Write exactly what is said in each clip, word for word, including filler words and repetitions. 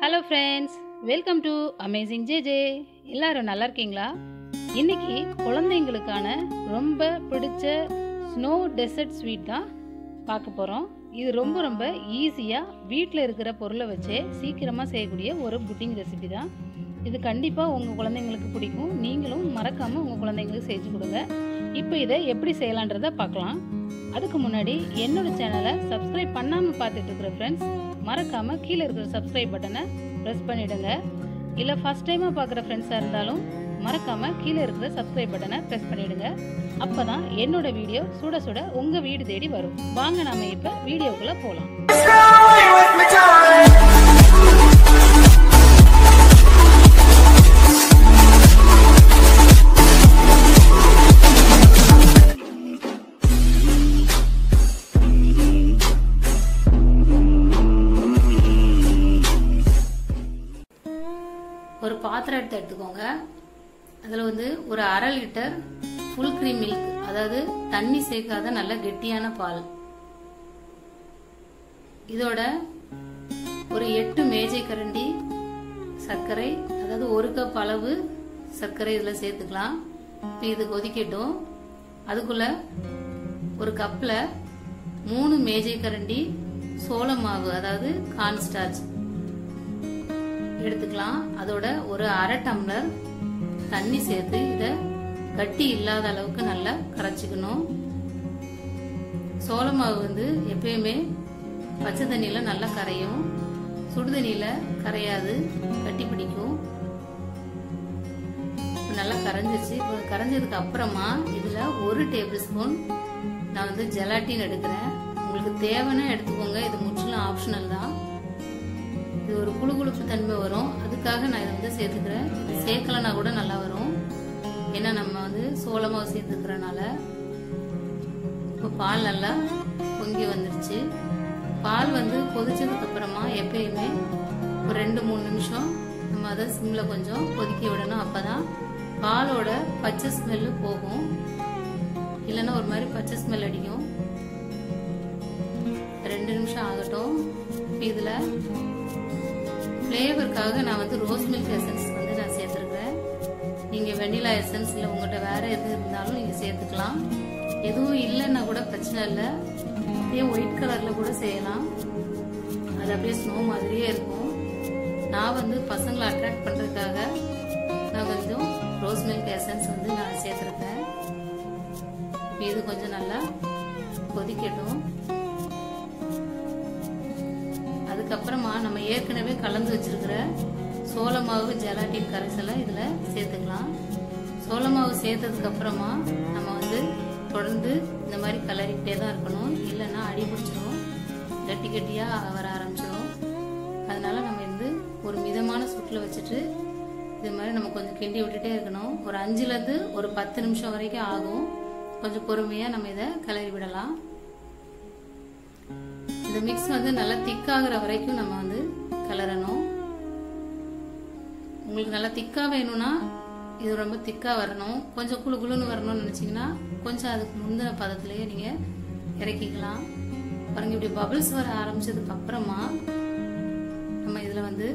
Hello friends, welcome to amazing JJ. எல்லாரும் நல்லா இருக்கீங்களா? இன்னைக்கு குழந்தைங்களுக்கான ரொம்ப பிடிச்ச ஸ்னோ டெசர்ட் ஸ்வீட் தான் பார்க்க போகிறோம். இது ரொம்ப ரொம்ப ஈஸியாக வீட்டில் இருக்கிற பொருளை வச்சே சீக்கிரமாக செய்யக்கூடிய ஒரு புட்டிங் ரெசிபி தான். இது கண்டிப்பாக உங்கள் குழந்தைங்களுக்கு பிடிக்கும். நீங்களும் மறக்காமல் உங்கள் குழந்தைங்களுக்கு செஞ்சு கொடுங்க. இப்போ இதை எப்படி செய்யலான்றதை பார்க்கலாம். அதுக்கு முன்னாடி என்னோட சேனலை சப்ஸ்கிரைப் பண்ணாமல் பார்த்துட்டு இருக்கிற ஃப்ரெண்ட்ஸ், மறக்காமல் கீழே இருக்கிற சப்ஸ்கிரைப் பட்டனை ப்ரெஸ் பண்ணிவிடுங்க. இல்லை ஃபஸ்ட் டைமாக பார்க்குற ஃப்ரெண்ட்ஸாக இருந்தாலும் மறக்காமல் கீழே இருக்கிற சப்ஸ்கிரைப் பட்டனை ப்ரெஸ் பண்ணிவிடுங்க. அப்போ தான் என்னோட வீடியோ சுட சுட உங்கள் வீடு தேடி வரும். வாங்க நாம இப்போ வீடியோக்குள்ளே போகலாம். ஒரு பாத்திரம் எடுத்து எடுத்துக்கோங்க. அதில் வந்து ஒரு அரை லிட்டர் ஃபுல் கிரீம் மில்க், அதாவது தண்ணி சேர்க்காத நல்ல கெட்டியான பால், இதோட ஒரு எட்டு மேஜை கரண்டி சர்க்கரை, அதாவது ஒரு கப் அளவு சர்க்கரை இதில் சேர்த்துக்கலாம். இப்போ இது கொதிக்கட்டும். அதுக்குள்ள ஒரு கப்பில் மூணு மேஜை கரண்டி சோள மாவு, அதாவது கார்ன்ஸ்டார்ச் எடுத்துக்கலாம். அதோட ஒரு அரை டம்ளர் தண்ணி சேர்த்து இதை கட்டி இல்லாத அளவுக்கு நல்லா கரைச்சிக்கணும். சோள மாவு வந்து எப்பயுமே பச்சை தண்ணியில நல்லா கரையும், சுடு தண்ணியில கரையாது, கட்டி பிடிக்கும். நல்லா கரைஞ்சிச்சு. கரைஞ்சதுக்கு அப்புறமா இதுல ஒரு டேபிள் ஸ்பூன் நான் வந்து ஜெலாட்டின் எடுக்கிறேன். உங்களுக்கு தேவைன்னா எடுத்துக்கோங்க, இது முற்றிலும் ஆப்ஷனல் தான். இது ஒரு குழு குழுப்பு தன்மை வரும், அதுக்காக நான் இதை வந்து சேர்த்துக்கிறேன். இது சேர்க்கலனா கூட நல்லா வரும், ஏன்னா நம்ம வந்து சோளமாவு சேர்த்துக்கிறனால. இப்போ பால் நல்லா பொங்கி வந்துருச்சு. பால் வந்து கொதிச்சதுக்கு அப்புறமா எப்பயுமே ஒரு ரெண்டு மூணு நிமிஷம் நம்ம அதை சிம்ல கொஞ்சம் கொதிக்க விடணும். அப்பதான் பாலோட பச்சை ஸ்மெல்லு போகும், இல்லைன்னா ஒரு மாதிரி பச்சை ஸ்மெல் அடிக்கும். ரெண்டு நிமிஷம் ஆகட்டும். இப்போ இதுல ஃப்ளேவருக்காக நான் வந்து ரோஸ் மில்க் எசன்ஸ் வந்து நான் சேர்த்துருக்கேன். நீங்கள் வெண்ணிலா எசன்ஸ் இல்லை உங்கள்கிட்ட வேற எது இருந்தாலும் நீங்கள் சேர்த்துக்கலாம். எதுவும் இல்லைன்னா கூட பிரச்சனை இல்லை, அப்படியே ஒயிட் கலரில் கூட செய்யலாம். அது அப்படியே ஸ்னோ மாதிரியே இருக்கும். நான் வந்து பசங்களை அட்ராக்ட் பண்ணுறதுக்காக நான் கொஞ்சம் ரோஸ் மில்க் எசன்ஸ் வந்து நான் சேர்த்துருக்கேன். இது கொஞ்சம் நல்லா கொதிக்கட்டும். அதுக்கப்புறமா நம்ம ஏற்கனவே கலந்து வச்சிருக்கிற சோள மாவு ஜெலாட்டின் கரைசலை இதுல சேர்த்துக்கலாம். சோள மாவு சேர்த்ததுக்கு அப்புறமா நம்ம வந்து தொடர்ந்து இந்த மாதிரி கலரிக்கிட்டே தான் இருக்கணும், இல்லைன்னா அடி பிடிச்சிடும், கட்டி கட்டியா வர ஆரம்பிச்சிடும். அதனால நம்ம வந்து ஒரு மிதமான சுட்டில் வச்சுட்டு இது மாதிரி நம்ம கொஞ்சம் கிண்டி விட்டுட்டே இருக்கணும். ஒரு அஞ்சுல இருந்து ஒரு பத்து நிமிஷம் வரைக்கும் ஆகும். கொஞ்சம் பொறுமையா நம்ம இதை கிளறி விடலாம். இந்த மிக்ஸ் வந்து நல்லா திக்காகிற வரைக்கும் நம்ம வந்து கிளறணும். உங்களுக்கு நல்லா திக்கா வேணும்னா இது ரொம்ப திக்கா வரணும், கொஞ்சம் குழு குழுன்னு வரணும்னு நினைச்சீங்கன்னா கொஞ்சம் அதுக்கு முந்தின பதத்திலேயே நீங்க இறக்கிக்கலாம். பாருங்க, இப்படி பபிள்ஸ் வர ஆரம்பிச்சதுக்கு அப்புறமா நம்ம இதுல வந்து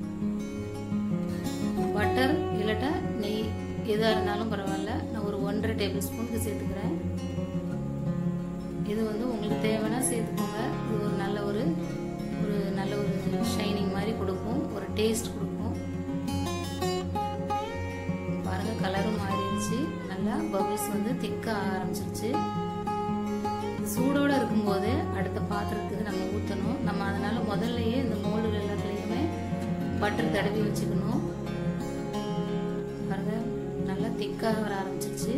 பட்டர் இல்லட்டா நெய் எதா இருந்தாலும் பரவாயில்ல, நான் ஒரு ஒன்றரை டேபிள் ஸ்பூனுக்கு சேர்த்துக்கிறேன். இது வந்து உங்களுக்கு தேவைன்னா சேர்த்துக்கோங்க. இது ஒரு நல்ல ஒரு ஒரு நல்ல ஒரு ஷைனிங் மாதிரி கொடுக்கும், ஒரு டேஸ்ட் கொடுக்கும். பாருங்க, கலரும் மாறிடுச்சு, நல்லா பபிள்ஸ் வந்து திக்க ஆரம்பிச்சிருச்சு. சூடோட இருக்கும்போது அடுத்த பாத்திரத்துக்கு நம்ம ஊற்றணும். நம்ம அதனால முதல்லயே இந்த மோல்டு எல்லாத்துலேயுமே பட்டர் தடவி வச்சுக்கணும். பாருங்க, நல்லா திக்காக வர ஆரம்பிச்சிருச்சு.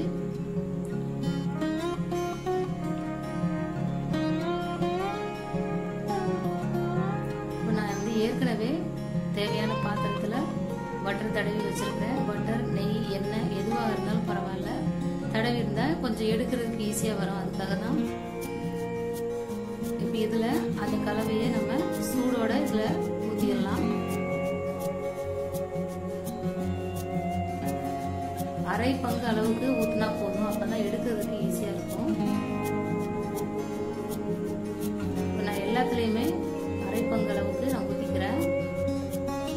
ஏற்கனவே தேவையான பாத்திரத்துல பட்டர் தடவி வச்சிருக்கேன். பட்டர், நெய், எண்ணெய் எதுவாக இருந்தாலும் பரவாயில்ல, தடவி இருந்தா கொஞ்சம் எடுக்கிறதுக்கு ஈஸியா வரும், அதுக்காக தான். இப்ப இதுல அந்த கலவையை நம்ம சூடோட இதுல ஊத்திடலாம். அரை பங்கு அளவுக்கு ஊத்தினா போதும், அப்பதான் எடுக்கிறதுக்கு ஈஸியா இருக்கும். இப்ப நான் எல்லாத்துலயுமே அரை பங்கு அளவுக்கு நான் ஊத்திக்கிறேன்.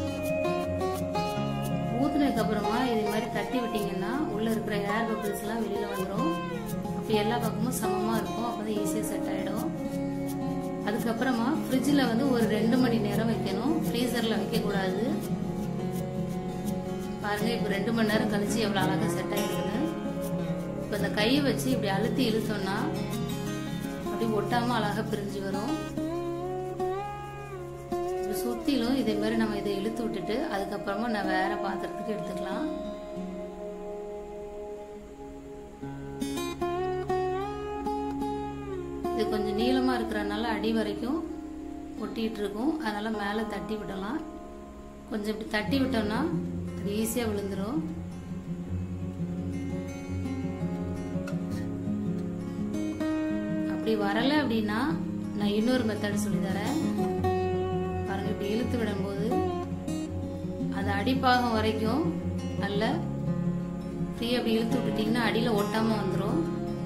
இருக்கிற ஏர் பபிள்ஸ்லாம் வெளியில் வந்துடும். அப்போ எல்லா பக்கமும் சமமாக இருக்கும். அப்போ தான் ஈஸியாக செட் ஆகிடும். அதுக்கப்புறமா ஃப்ரிட்ஜில் வந்து ஒரு ரெண்டு மணி நேரம் வைக்கணும். ஃப்ரீசரில் வைக்கக்கூடாது. பாருங்கள், இப்போ ரெண்டு மணி நேரம் கழிச்சு எவ்வளோ அழகாக செட் ஆகிடுதுன்னு. இப்போ இந்த கையை வச்சு இப்படி அழுத்தி இழுத்தோம்னா அப்படி ஒட்டாமல் அழகாக பிரிஞ்சு வரும். இப்போ சுற்றிலும் இதே மாதிரி நம்ம இதை இழுத்து விட்டுட்டு அதுக்கப்புறமா நான் வேற பாத்திரத்துக்கு எடுத்துக்கலாம். இது கொஞ்சம் நீளமாக இருக்கிறனால அடி வரைக்கும் ஒட்டிகிட்டு இருக்கும். அதனால் மேலே தட்டி விடலாம். கொஞ்சம் இப்படி தட்டி விட்டோம்னா அது ஈஸியாக விழுந்துடும். அப்படி வரலை அப்படின்னா நான் இன்னொரு மெத்தட் சொல்லி தரேன். பாருங்கள், இப்படி இழுத்து விடும்போது அது அடிப்பாகம் வரைக்கும் நல்ல ஃப்ரீயாக அப்படி இழுத்து விட்டுட்டிங்கன்னா அடியில் ஒட்டாமல் வந்துடும்.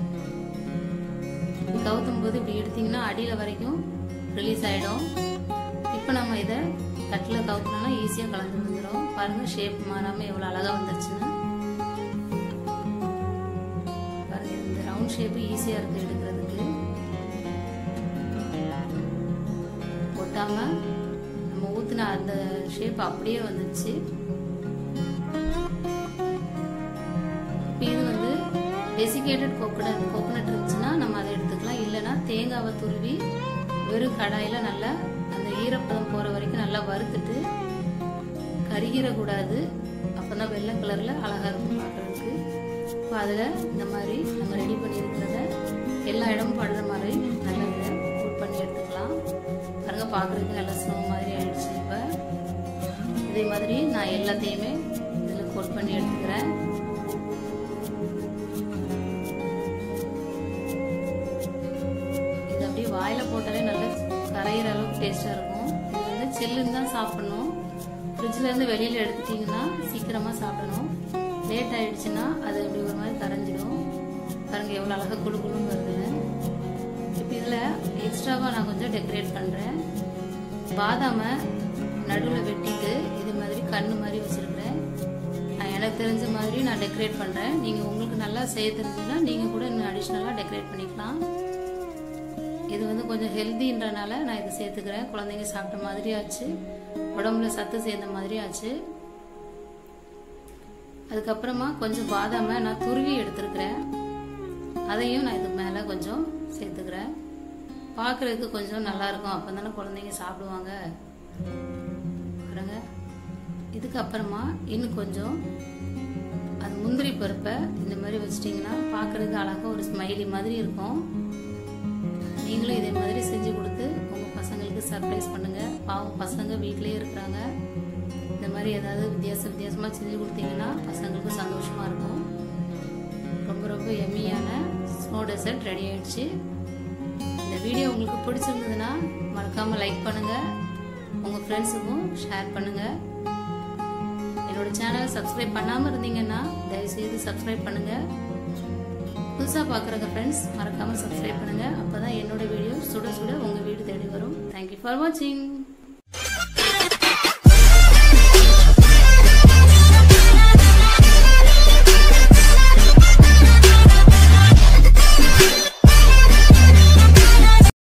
கவுத்தும் போது இப்படி எடுத்தீங்கன்னா அடியில் வரைக்கும் ரிலீஸ் ஆகிடும். இப்போ நம்ம இதை தட்டில் கவுத்தோம்னா ஈஸியாக கலந்து வந்துடும். பாருங்கள், ஷேப் மாறாமல் எவ்வளோ அழகாக வந்துருச்சுன்னு. பாருங்கள், இந்த ரவுண்ட் ஷேப்பு ஈஸியாக இருக்குது எடுக்கிறதுக்கு. ஒட்டாமல் நம்ம ஊற்றின அந்த ஷேப் அப்படியே வந்துச்சு. இப்போ இது வந்து டெசிகேட்டட் கோகனட் கோகனட் இருந்துச்சுன்னா நம்ம அதை எடுத்துக்கலாம். இல்லைன்னா தேங்காவை துருவி வெறும் கடாயில் நல்லா அந்த ஈரப்பதம் போகிற வரைக்கும் நல்லா வறுத்துட்டு கருகிடக்கூடாது. அப்போ தான் வெள்ளை கலரில் அழகாக இருக்கும் பார்க்குறதுக்கு. இப்போ அதில் இந்த மாதிரி நம்ம ரெடி பண்ணியிருக்கிறத எல்லா இடமும் படுற மாதிரி நல்லா இதை கோட் பண்ணி எடுத்துக்கலாம். பாருங்க, பார்க்குறதுக்கு நல்லா ஸ்னோ மாதிரி ஆயிடுச்சு. இப்போ இதே மாதிரி நான் எல்லாத்தையுமே இதில் கோட் பண்ணி எடுத்துக்கிறேன். இது அப்படியே வாயில் போட்டாலே நல்லா கரையிற அளவுக்கு டேஸ்ட்டாக இருக்கும். இது வந்து சில்லுன்னு தான் சாப்பிடணும். ஃப்ரிட்ஜிலேருந்து வெளியில் எடுத்துட்டிங்கன்னா சீக்கிரமாக சாப்பிடணும். லேட் ஆகிடுச்சுன்னா அது அப்படி ஒரு மாதிரி கரைஞ்சிடும். பாருங்கள், எவ்வளோ அழகாக குழு குழுன்னு வருதுன்னு. இப்போ இதில் எக்ஸ்ட்ராவாக நான் கொஞ்சம் டெக்கரேட் பண்ணுறேன். பாதாமை நடுவில் வெட்டிட்டு இது மாதிரி கண்ணு மாதிரி வச்சுருக்கிறேன். நான் எனக்கு தெரிஞ்ச மாதிரி நான் டெக்கரேட் பண்ணுறேன். நீங்கள் உங்களுக்கு நல்லா செய்ய தெரிஞ்சுன்னா நீங்கள் கூட இன்னும் அடிஷ்னலாக டெக்கரேட் பண்ணிக்கலாம். இது வந்து கொஞ்சம் ஹெல்தின்றனால நான் இதை சேர்த்துக்கிறேன். குழந்தைங்க சாப்பிட்ட மாதிரி ஆச்சு, உடம்புல சத்து சேர்ந்த மாதிரி ஆச்சு. அதுக்கப்புறமா கொஞ்சம் பாதாமை நான் துருவி எடுத்துருக்கிறேன். அதையும் நான் இதுக்கு மேலே கொஞ்சம் சேர்த்துக்கிறேன். பார்க்குறதுக்கு கொஞ்சம் நல்லாயிருக்கும். அப்போ தானே குழந்தைங்க சாப்பிடுவாங்க. பாருங்க, இதுக்கப்புறமா இன்னும் கொஞ்சம் அது முந்திரி பருப்பை இந்த மாதிரி வச்சிட்டிங்கன்னா பார்க்குறதுக்கு அழகாக ஒரு ஸ்மைலி மாதிரி இருக்கும். நீங்களும் இதே மாதிரி செஞ்சு கொடுத்து உங்கள் பசங்களுக்கு சர்ப்ரைஸ் பண்ணுங்கள். பாவம் பசங்க வீட்டிலேயே இருக்கிறாங்க. இந்த மாதிரி ஏதாவது வித்தியாச வித்தியாசமாக செஞ்சு கொடுத்தீங்கன்னா பசங்களுக்கு சந்தோஷமாக இருக்கும். ரொம்ப ரொம்ப எம்மியான ஸ்னோ டெசர்ட் ரெடி ஆயிடுச்சு. இந்த வீடியோ உங்களுக்கு பிடிச்சிருந்ததுன்னா மறக்காமல் லைக் பண்ணுங்கள், உங்கள் ஃப்ரெண்ட்ஸுக்கும் ஷேர் பண்ணுங்கள். என்னோட சேனலை சப்ஸ்கிரைப் பண்ணாமல் இருந்தீங்கன்னா தயவுசெய்து சப்ஸ்கிரைப் பண்ணுங்கள். புதுசாக பார்க்குறங்க ஃப்ரெண்ட்ஸ் மறக்காமல் சப்ஸ்கிரைப் பண்ணுங்கள். அப்போ தான் என்னோட வீடியோ சுட சுட உங்கள் வீடு தேடி வரும். தேங்க்யூ ஃபார் வாட்சிங்.